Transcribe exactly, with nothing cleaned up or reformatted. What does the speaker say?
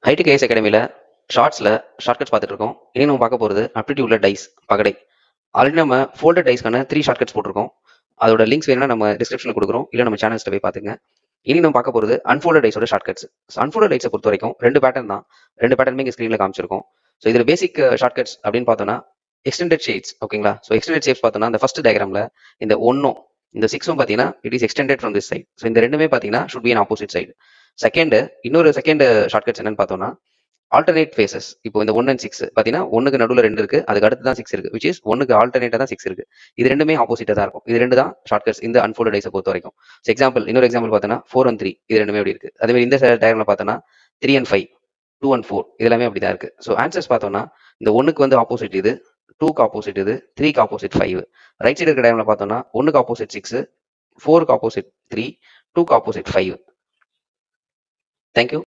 Hitech IAS அகாடமியில் ஷார்ட்ஸில் shortcuts பார்த்துட்டு இருக்கோம். இனி நம்ம பார்க்க போகிறது அப்டிடியூட்ல டைஸ் பகடை. ஆல்ரெடி நம்ம ஃபோல்டர் டைஸ்க்கான த்ரீ ஷார்ட்கட்ஸ் போட்டிருக்கோம். அதோட லிங்க்ஸ் வேணும்னா நம்ம டிஸ்கிரிப்ஷனில் கொடுக்குறோம், இல்லை நம்ம சேனல்ஸில் போய் பார்த்துங்க. இனி நம்ம பார்க்க போகிறது அன்ஃபோல்டர் டைஸோட ஷார்ட்கட்ஸ். அன்ஃபோல்டர் டைஸை பொறுத்த வரைக்கும் ரெண்டு பேட்டர்ன் தான். ரெண்டு பேட்டர்னுமே இங்கே ஸ்க்ரீனில் காமிச்சிருக்கோம். ஸோ இதில் பேசிக் ஷார்ட்கட்ஸ் அப்படின்னு பார்த்தோன்னா எக்ஸ்டெண்டட் ஷேப்ஸ். ஓகேங்களா? ஸோ எக்ஸ்டெண்டட் ஷேப்ஸ் பார்த்தோன்னா இந்த ஃபர்ஸ்ட் டயக்ராமில் இந்த ஒன்னும் இந்த சிக்ஸும் பார்த்தீங்கன்னா it is extended from this side. So இந்த ரெண்டுமே பார்த்தீங்கன்னா should be an opposite side. Second இன்னொரு செகண்ட் ஷார்ட்கட்ஸ் என்னன்னு பார்த்தோம்னா ஆல்டர்னேட் ஃபேசஸ். இப்போ இந்த ஒன் அண்ட் சிக்ஸ் பார்த்தீங்கன்னா ஒன்னுக்கு நடுவில் ரெண்டு இருக்கு, அதுக்கு அடுத்து தான் சிக்ஸ் இருக்கு, விச் இஸ் ஒன்னுக்கு ஆல்டர்னேட்டாக தான் சிக்ஸ் இருக்கு. இது ரெண்டுமே ஆப்போசிட்டாக தான் இருக்கும். இது ரெண்டு தான் ஷார்ட்கட்ஸ் இந்த அன்ஃபோல்டட் டைஸை பொறுத்த வரைக்கும். ஸோ எக்ஸாம்பிள் இன்னொரு எக்ஸாம்பிள் பார்த்தோன்னா ஃபோர் அண்ட் த்ரீ இது ரெண்டுமே அப்படி இருக்கு. அதே மாதிரி இந்த டயக்ராமில் பார்த்தோன்னா three and five, two and four இது எல்லாமே அப்படி தான் இருக்கு. ஸோ ஆன்சர்ஸ் பார்த்தோம்னா இந்த ஒன்னுக்கு வந்து ஆப்போசிட் இது, டூக்கு ஆப்போசிட் இது, த்ரீக்கு ஆப்போசிட் ஃபைவ். ரைட் சைடு இருக்கிற டயக்ராமில் பார்த்தோம்னா ஒன்னுக்கு ஆப்போசிட் சிக்ஸ், ஃபோருக்கு ஆப்போசிட் த்ரீ, டூக்கு ஆப்போசிட் ஃபைவ். தேங்க்யூ.